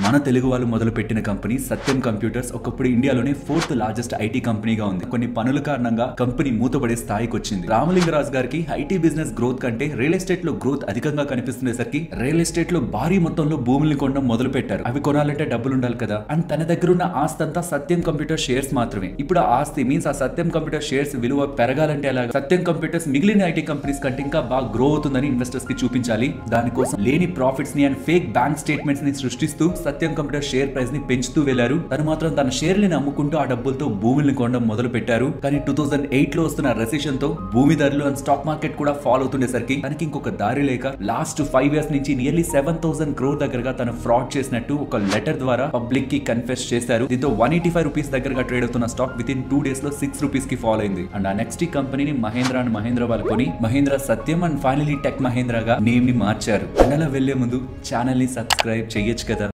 మన తెలుగు వాళ్ళు మొదలు పెట్టిన కంపెనీ సత్యం కంప్యూటర్స్ ఒకప్పుడు ఇండియాలోనే 4th లార్జెస్ట్ ఐటీ కంపెనీగా ఉంది. కొన్ని పనుల కారణంగా కంపెనీ మూతపడే స్థాయికి వచ్చింది. రామలింగరాజు గారికి ఐటీ బిజినెస్ గ్రోత్ కంటే రియల్ ఎస్టేట్ లో గ్రోత్ అధికంగా కనిపిస్తుండేసరికి రియల్ ఎస్టేట్ లో భారీ మొత్తంలో భూముల్ని కొనడం మొదలు పెట్టారు. అవి కొనాలంటే డబ్బులు ఉండాలి కదా. అండ్ తన దగ్గర ఉన్న ఆస్తి అంతా సత్యం కంప్యూటర్ షేర్స్ మాత్రమే. ఇప్పుడు ఆ ఆస్తి మీన్స్ ఆ సత్యం కంప్యూటర్ షేర్స్ విలువ పెరగాలంటే అలాగా సత్యం కంప్యూటర్స్ మిగిలిన ఐటీ కంపెనీస్ కంటే ఇంకా బాగా గ్రో అవుతుందని ఇన్వెస్టర్స్ కి చూపించాలి. దానికోసం లేని ప్రాఫిట్స్ ని అండ్ ఫేక్ బ్యాంక్ స్టేట్మెంట్స్ ని సృష్టిస్తూ సత్యం కంప్యూటర్ షేర్ ప్రైస్ ని పెంచుతూ వెళ్లారు. తను మాత్రం తన షేర్లను అమ్ముకుంటూ ఆ డబ్బులతో భూముల్ని కొనడం మొదలు పెట్టారు. కానీ 2008 లో వస్తున్న రెసిషన్ తో భూమి ధరలు అండ్ స్టాక్ మార్కెట్ కూడా ఫాల్ అవుతుండేసరికి తనకి ఇంకొక దారి లేక లాస్ట్ 5 years నుంచి నియర్లీ 7,000 crore దగ్గరగా తను ఫ్రాడ్ చేసినట్టు ఒక లెటర్ ద్వారా పబ్లిక్ కి కన్ఫెస్ చేశారు. దీంతో 185 రూపీస్ దగ్గరగా ట్రేడ్ అవుతున్న స్టాక్ విత్ ఇన్ 2 days లో 6 రూపీస్ కి ఫాల్ అయింది. అండ్ ఆ నెక్స్ట్ ఈ కంపెనీని మహేంద్ర అండ్ మహేంద్ర వాళ్ళు కొని Mahindra Satyam and finally tech మహేంద్రగా నేమ్ ని మార్చారు. అండ్ అలా వెళ్లే ముందు ఛానల్ ని సబ్స్క్రైబ్ చేయొచ్చు కదా.